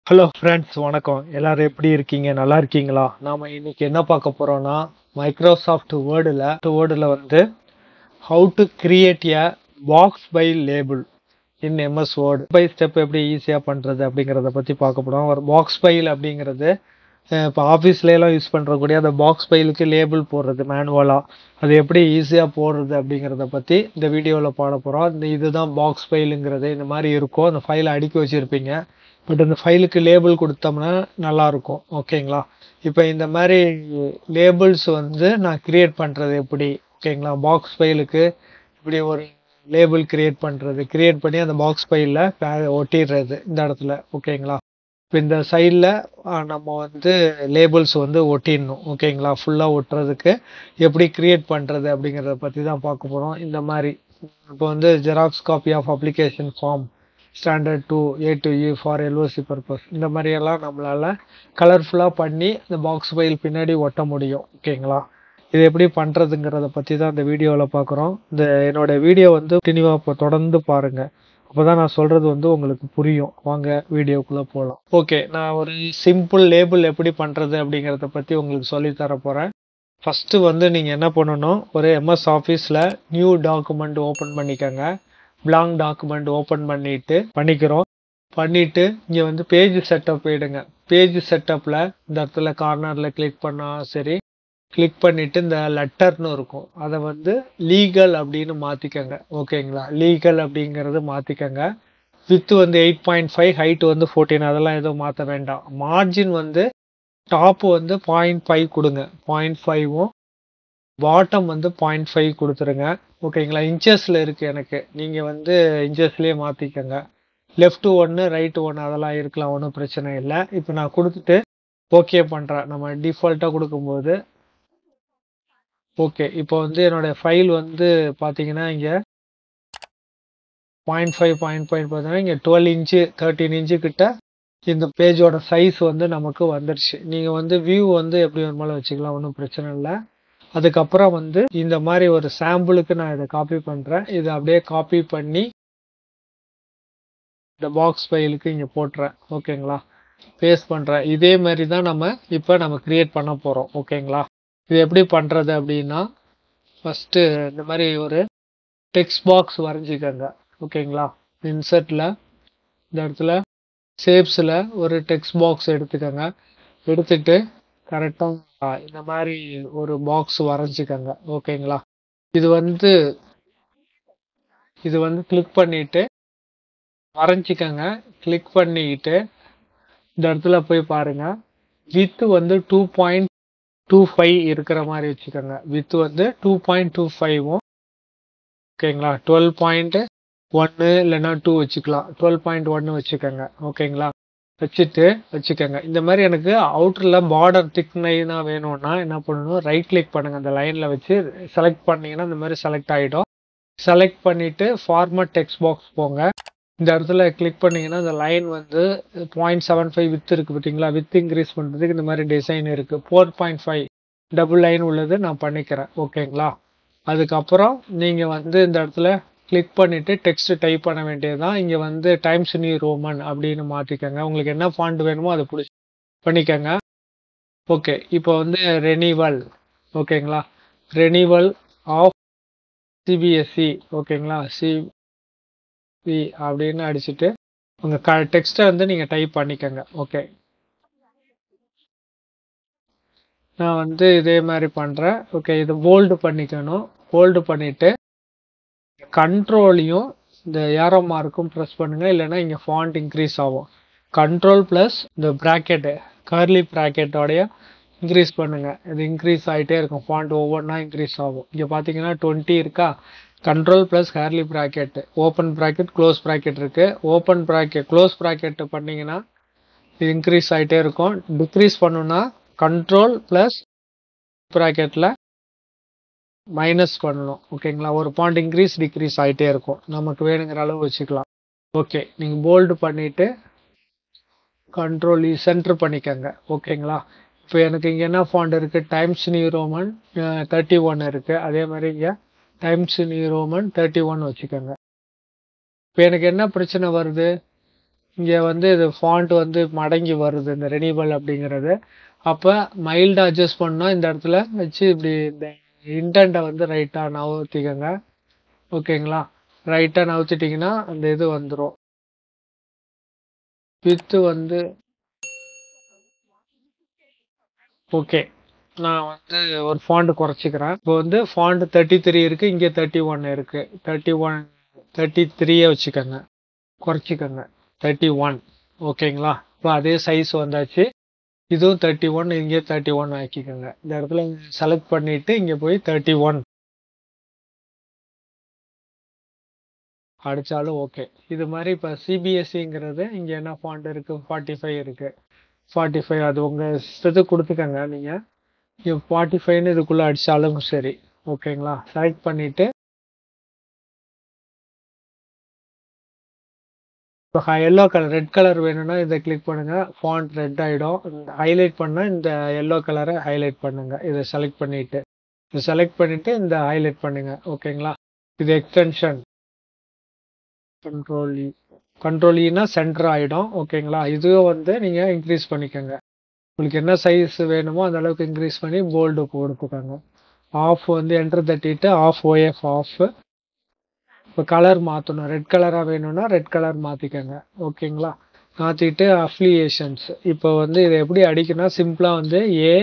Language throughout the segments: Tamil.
ஹலோ ஃப்ரெண்ட்ஸ், வணக்கம். எல்லாரும் எப்படி இருக்கீங்க? நல்லா இருக்கீங்களா? நாம இன்னைக்கு என்ன பார்க்க போறோம்னா, மைக்ரோசாஃப்ட் வேர்டில் வந்து how to create a box by label in MS word by step எப்படி ஈஸியாக பண்ணுறது அப்படிங்கிறத பற்றி பார்க்க போகிறோம். ஒரு பாக்ஸ் ஃபைல் அப்படிங்கிறது இப்போ ஆஃபீஸ்லாம் யூஸ் பண்ணுறக்கூடிய அந்த பாக்ஸ் ஃபைலுக்கு லேபிள் போடுறது மேனுவலாக, அது எப்படி ஈஸியாக போடுறது அப்படிங்கிறத பற்றி இந்த வீடியோவில் பாட போகிறோம். இதுதான் பாக்ஸ் ஃபைலுங்கிறது. இந்த மாதிரி இருக்கும். அந்த ஃபைலை அடுக்கி வச்சுருப்பீங்க. பட் அந்த ஃபைலுக்கு லேபிள் கொடுத்தோம்னா நல்லாயிருக்கும். ஓகேங்களா? இப்போ இந்த மாதிரி லேபிள்ஸ் வந்து நான் கிரியேட் பண்ணுறது எப்படி, ஓகேங்களா? பாக்ஸ் ஃபைலுக்கு இப்படி ஒரு லேபிள் கிரியேட் பண்ணி அந்த பாக்ஸ் ஃபைலில் ஒட்டிடுறது இந்த இடத்துல. ஓகேங்களா? இப்போ இந்த சைடில் நம்ம வந்து லேபிள்ஸ் வந்து ஒட்டிடணும். ஓகேங்களா? ஃபுல்லாக ஒட்டுறதுக்கு எப்படி கிரியேட் பண்ணுறது அப்படிங்கிறத பற்றி தான் பார்க்க போகிறோம். இந்த மாதிரி இப்போ வந்து xerox copy of application form standard 2 A to E for LOC purpose, இந்த மாதிரியெல்லாம் நம்மளால் கலர்ஃபுல்லாக பண்ணி இந்த பாக்ஸ் ஃபைல் பின்னாடி ஒட்ட முடியும். ஓகேங்களா? இது எப்படி பண்ணுறதுங்கிறத பற்றி தான் இந்த வீடியோவில் பார்க்குறோம். என்னோட வீடியோ வந்து கண்டினியூவாக இப்போ தொடர்ந்து பாருங்கள். அப்போ தான் நான் சொல்கிறது வந்து உங்களுக்கு புரியும். வாங்க வீடியோக்குள்ளே போகலாம். ஓகே, நான் ஒரு சிம்பிள் லேபிள் எப்படி பண்ணுறது அப்படிங்கிறத பற்றி உங்களுக்கு சொல்லித்தர போகிறேன். ஃபஸ்ட்டு வந்து நீங்கள் என்ன பண்ணணும், ஒரு எம்எஸ் ஆஃபீஸில் நியூ டாக்குமெண்ட் ஓப்பன் பண்ணிக்கோங்க. பிளாங்க் டாக்குமெண்ட் ஓப்பன் பண்ணிட்டு இங்கே வந்து பேஜ் செட்டப் போயிடுங்க. பேஜ் செட்டப்பில் இந்த இடத்துல கார்னரில் கிளிக் பண்ணால் சரி, கிளிக் பண்ணிவிட்டு இந்த லெட்டர்னு இருக்கும், அதை வந்து லீகல் அப்படின்னு மாற்றிக்கங்க. ஓகேங்களா? லீகல் அப்படிங்கிறது மாற்றிக்கங்க. வித்து வந்து 8.5, ஹைட்டு வந்து 14, அதெல்லாம் எதுவும் மாற்ற வேண்டாம். மார்ஜின் வந்து டாப்பு வந்து 0.5 கொடுங்க. 0.5வும் பாட்டம் வந்து 0.5 கொடுத்துருங்க. ஓகேங்களா? இன்ச்சஸில் இருக்குது எனக்கு, நீங்கள் வந்து இன்ச்சஸ்லேயே மாற்றிக்கங்க. லெஃப்ட் 1 ரைட்டு 1 அதெல்லாம் இருக்கலாம், ஒன்றும் பிரச்சனை இல்லை. இப்போ நான் கொடுத்துட்டு ஓகே பண்ணுறேன். நம்ம டிஃபால்ட்டாக கொடுக்கும்போது ஓகே. இப்போ வந்து என்னோடய ஃபைல் வந்து பார்த்தீங்கன்னா இங்கே 0.5 பார்த்தீங்கன்னா இங்கே 12 இன்ச்சு 13 இன்ச்சு கிட்ட இந்த பேஜோட சைஸ் வந்து நமக்கு வந்துடுச்சு. நீங்கள் வந்து வியூ வந்து எப்படி வேணுமாலும் வச்சுக்கலாம், ஒன்றும் பிரச்சனை இல்லை. அதுக்கப்புறம் வந்து இந்த மாதிரி ஒரு சாம்பிளுக்கு நான் இதை காப்பி பண்ணுறேன். இதை அப்படியே காப்பி பண்ணி இந்த பாக்ஸ் ஃபைலுக்கு இங்கே போட்டுறேன். ஓகேங்களா? பேஸ்ட் பண்ணுறேன். இதே மாதிரி தான் நம்ம கிரியேட் பண்ண போகிறோம். ஓகேங்களா? இது எப்படி பண்ணுறது அப்படின்னா, ஃபஸ்ட்டு இந்த மாதிரி ஒரு டெக்ஸ்ட் பாக்ஸ் வரைஞ்சிக்கோங்க. ஓகேங்களா? இன்சர்ட்டில் இந்த இடத்துல ஷேப்ஸில் ஒரு டெக்ஸ்ட் பாக்ஸ் எடுத்துக்கோங்க. எடுத்துட்டு கரெக்டாக இந்த மாதிரி ஒரு பாக்ஸ் வரைஞ்சிக்கோங்க. ஓகேங்களா? இது வந்து கிளிக் பண்ணிவிட்டு வரைஞ்சிக்கோங்க. கிளிக் பண்ணிக்கிட்டு இந்த இடத்துல போய் பாருங்கள், வித்து வந்து 2.25 இருக்கிற மாதிரி வச்சுக்கோங்க. வித்து வந்து 2.25வும் ஓகேங்களா, 12.1 இல்லைன்னா 2 வச்சுக்கலாம். 12.1 வச்சுக்கோங்க. ஓகேங்களா? வச்சுக்கோங்க. இந்த மாதிரி எனக்கு அவுட்டரில் பார்டர் திக்னைனாக வேணும்னா என்ன பண்ணணும், ரைட் கிளிக் பண்ணுங்கள். அந்த லைனில் வச்சு செலக்ட் பண்ணிங்கன்னா இந்த மாதிரி செலக்ட் ஆகிடும். செலக்ட் பண்ணிவிட்டு ஃபார்மட் டெக்ஸ்ட் பாக்ஸ் போங்க. இந்த இடத்துல கிளிக் பண்ணிங்கன்னா இந்த லைன் வந்து 0.75 வித் இருக்குது பார்த்தீங்களா? வித் இன்க்ரீஸ் பண்ணுறதுக்கு இந்த மாதிரி டிசைன் இருக்குது. 4.5 டபுள் லைன் உள்ளது நான் பண்ணிக்கிறேன். ஓகேங்களா? அதுக்கப்புறம் நீங்கள் வந்து இந்த இடத்துல கிளிக் பண்ணிவிட்டு டெக்ஸ்ட் டைப் பண்ண வேண்டியதுதான். இங்கே வந்து டைம்ஸ் நியூ ரோமன் அப்படின்னு மாற்றிக்கோங்க. உங்களுக்கு என்ன ஃபாண்ட் வேணுமோ அதை பண்ணிக்கோங்க. ஓகே, இப்போ வந்து ரெனிவல். ஓகேங்களா? Renewal of CBSE. ஓகேங்களா? சிபி அப்படின்னு அடிச்சுட்டு உங்கள் டெக்ஸ்ட்டை வந்து நீங்கள் டைப் பண்ணிக்கோங்க. ஓகே, நான் வந்து இதே மாதிரி பண்ணுறேன். ஓகே, இது போல்டு பண்ணிக்கணும். போல்டு பண்ணிவிட்டு கண்ட்ரோலையும் இந்த ஏரோ மார்க்கும் ப்ரெஸ் பண்ணுங்கள், இல்லைன்னா இங்கே ஃபாண்ட் இன்க்ரீஸ் ஆகும். கண்ட்ரோல் ப்ளஸ் இந்த ப்ராக்கெட்டு, கர்லி ப்ராக்கெட்டோடைய இன்க்ரீஸ் பண்ணுங்கள். இது இன்க்ரீஸ் ஆகிட்டே இருக்கும். ஃபாண்ட் ஒவ்வொன்றா இன்க்ரீஸ் ஆகும். இங்கே பார்த்தீங்கன்னா 20 இருக்கா? Control plus curly bracket, open bracket, close bracket இருக்குது. ஓப்பன் ப்ராக்கெட் க்ளோஸ் ப்ராக்கெட்டு பண்ணிங்கன்னா இது இன்க்ரீஸ் ஆகிட்டே இருக்கும். டிக்ரீஸ் பண்ணுன்னா கண்ட்ரோல் ப்ளஸ் ப்ராக்கெட்டில் மைனஸ் பண்ணணும். ஓகேங்களா? ஒரு பாயிண்ட் இன்க்ரீஸ் டிக்ரீஸ் ஆகிட்டே இருக்கும். நமக்கு வேணுங்கிற அளவு வச்சுக்கலாம். ஓகே, நீங்கள் போல்டு பண்ணிவிட்டு கண்ட்ரோல் சென்டர் பண்ணிக்கோங்க. ஓகேங்களா? இப்போ எனக்கு இங்கே என்ன ஃபாண்ட் இருக்குது, டைம்ஸ் நியூ ரோமன் 31 இருக்குது. அதே மாதிரி இங்கே டைம்ஸ் நியூ ரோமன் 31 வச்சுக்கோங்க. இப்போ எனக்கு என்ன பிரச்சனை வருது, இங்கே வந்து இது ஃபாண்ட் வந்து மடங்கி வருது இந்த ரெனியூவல் அப்படிங்கிறது. அப்போ மைல்டாக அட்ஜஸ்ட் பண்ணால் இந்த இடத்துல வச்சு இப்படி இந்த இன்டென்ட்டை வந்து ரைட்டாக நகர்த்திக்கோங்க. ஓகேங்களா? ரைட்டாக நகர்த்திட்டிங்கன்னா அந்த இது வந்துடும். வித்து வந்து ஓகே. நான் வந்து ஒரு ஃபாண்ட் குறைச்சிக்கிறேன். இப்போ வந்து ஃபாண்ட் 33 இருக்கு, இங்கே 31 இருக்கு. 31 33 வச்சுக்கோங்க, குறைச்சிக்கோங்க. 31 ஓகேங்களா? இப்போ அதே சைஸ் வந்தாச்சு. இதுவும் 31, இங்கே 31 ஆக்கிக்கோங்க. இந்த இடத்துல செலக்ட் பண்ணிட்டு இங்கே போய் 31 அடிச்சாலும் ஓகே. இது மாதிரி இப்போ சிபிஎஸ்சிங்கிறது இங்கே என்ன ஃபாண்ட் இருக்கு, 45 இருக்கு. 45 அது உங்கள் இஷ்டத்துக்கு கொடுத்துக்கோங்க. நீங்கள் 45ன்னு இதுக்குள்ளே அடித்தாலும் சரி. ஓகேங்களா? செலக்ட் பண்ணிவிட்டு இப்போ எல்லோ கலர் ரெட் கலர் வேணும்னா இதை கிளிக் பண்ணுங்கள். ஃபாண்ட் ரெட் ஆகிடும். ஹைலைட் பண்ணால் இந்த எல்லோ கலரை ஹைலைட் பண்ணுங்கள். இதை செலக்ட் பண்ணிவிட்டு இந்த ஹைலைட் பண்ணுங்கள். ஓகேங்களா? இது எக்ஸ்டென்ஷன் கண்ட்ரோல் ஈனா சென்டர் ஆகிடும். ஓகேங்களா? இதுவும் வந்து நீங்கள் இன்க்ரீஸ் பண்ணிக்கோங்க. உங்களுக்கு என்ன சைஸ் வேணுமோ அந்த அளவுக்கு இன்க்ரீஸ் பண்ணி போல்டு கொடுத்துக்கோங்க. ஆஃப் வந்து என்டர் தட்டிட்டு ஆஃப் ஓஎஃப் ஆஃப். இப்போ கலர் மாற்றணும். ரெட் கலராக வேணும்னா ரெட் கலர் மாற்றிக்கோங்க. ஓகேங்களா? மாற்றிட்டு அஃபிலியேஷன்ஸ் இப்போ வந்து இதை எப்படி அடிக்கணும்னா சிம்பிளாக வந்து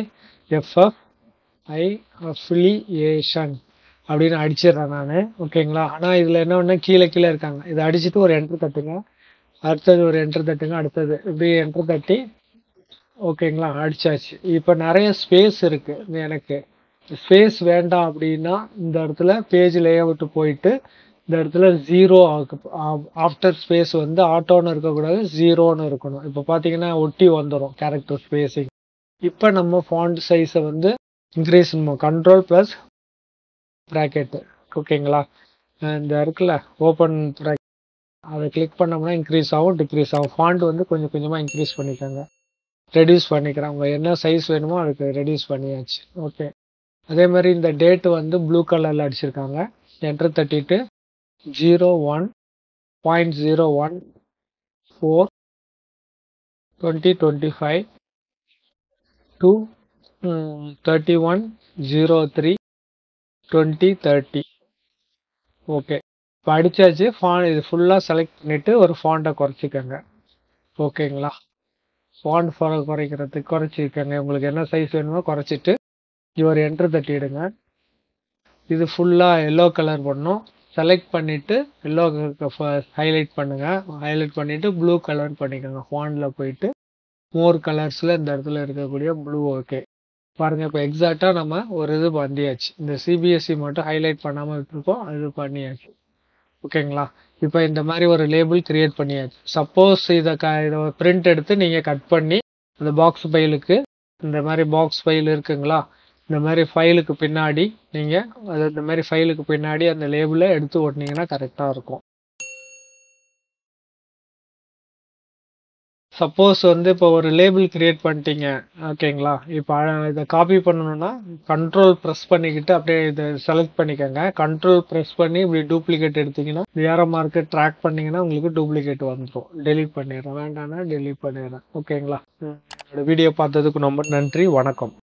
AFFI அஃபிலியேஷன் அப்படின்னு அடிச்சிடுறேன் நான். ஓகேங்களா? ஆனால் இதில் என்ன ஒன்று கீழே இருக்காங்க. இதை அடிச்சுட்டு ஒரு என்ட்ரு தட்டுங்க. அடுத்தது ஒரு என்ட்ரு தட்டுங்க. அடுத்தது இப்படி என்ட்ரு தட்டி ஓகேங்களா? அடிச்சாச்சு. இப்போ நிறைய ஸ்பேஸ் இருக்குது. எனக்கு ஸ்பேஸ் வேண்டாம் அப்படின்னா இந்த இடத்துல பேஜ் லேஅவுட் போயிட்டு இந்த இடத்துல 0 ஆஃப்டர் ஸ்பேஸ் வந்து ஆட்டோன்னு இருக்கக்கூடாது, 0ன்னு இருக்கணும். இப்போ பார்த்தீங்கன்னா ஒட்டி வந்துடும் கேரக்டர் ஸ்பேஸிங். இப்போ நம்ம ஃபாண்ட் சைஸை வந்து இன்க்ரீஸ் பண்ணுவோம். Control plus bracket. ஓகேங்களா? இந்த இருக்குல்ல ஓப்பன் ப்ராக்கெட் அதை கிளிக் பண்ணோம்னா இன்க்ரீஸ் ஆகும், டிக்ரீஸ் ஆகும். ஃபாண்ட் வந்து கொஞ்சம் கொஞ்சமாக இன்க்ரீஸ் பண்ணிக்கோங்க. ரெடியூஸ் பண்ணிக்கிறேன். உங்கள் என்ன சைஸ் வேணுமோ அதுக்கு ரெடியூஸ் பண்ணியாச்சு. ஓகே. அதே மாதிரி இந்த டேட்டு வந்து ப்ளூ கலரில் அடிச்சிருக்காங்க. என்டர் தட்டிட்டு 01.014/2025 to 31/03/2030. ஓகே. இப்போ அடிச்சாச்சு. இது ஃபுல்லாக செலக்ட் பண்ணிவிட்டு ஒரு ஃபாண்ட்டை குறைச்சிக்கோங்க. ஓகேங்களா? ஃபாண்ட் குறைக்கிறதுக்கு குறைச்சிக்கோங்க. உங்களுக்கு என்ன சைஸ் வேணுமோ குறைச்சிட்டு ஒரு என்ட்ரு தட்டிடுங்க. இது ஃபுல்லாக எல்லோ கலர் பண்ணணும். செலக்ட் பண்ணிவிட்டு எல்லோ ஹைலைட் பண்ணுங்கள். ஹைலைட் பண்ணிவிட்டு ப்ளூ கலர் பண்ணிக்கோங்க. ஃபாண்டில் போயிட்டு மோர் கலர்ஸில் இந்த இடத்துல இருக்கக்கூடிய ப்ளூ. ஓகே. பாருங்கள் இப்போ எக்ஸாக்டாக நம்ம ஒரு இது பண்ணியாச்சு. இந்த சிபிஎஸ்சி மட்டும் ஹைலைட் பண்ணாமல் விட்டுருக்கோம், அது பண்ணியாச்சு. ஓகேங்களா? இப்போ இந்த மாதிரி ஒரு லேபிள் கிரியேட் பண்ணியாச்சு. சப்போஸ் இதை பிரிண்ட் எடுத்து நீங்கள் கட் பண்ணி இந்த பாக்ஸ் ஃபைலுக்கு இந்த மாதிரி பாக்ஸ் ஃபைல் இருக்குங்களா, இந்த மாதிரி ஃபைலுக்கு பின்னாடி நீங்கள் இந்த மாதிரி ஃபைலுக்கு பின்னாடி அந்த லேபிளை எடுத்து ஓட்டினீங்கன்னா கரெக்டாக இருக்கும். சப்போஸ் வந்து இப்போ ஒரு லேபிள் கிரியேட் பண்ணிட்டீங்க. ஓகேங்களா? இப்போ இதை காப்பி பண்ணணும்னா கண்ட்ரோல் ப்ரெஸ் பண்ணிக்கிட்டு அப்படியே இதை செலக்ட் பண்ணிக்கோங்க. கண்ட்ரோல் ப்ரெஸ் பண்ணி இப்படி டூப்ளிகேட் எடுத்தீங்கன்னா ஏரோ மார்க்கு ட்ராக் பண்ணிங்கன்னா உங்களுக்கு டூப்ளிகேட் வந்துடும். டெலீட் பண்ணிடுறேன். வேண்டாம்னா டெலீட் பண்ணிடுறேன். ஓகேங்களா? என்னோட வீடியோ பார்த்ததுக்கு ரொம்ப நன்றி. வணக்கம்.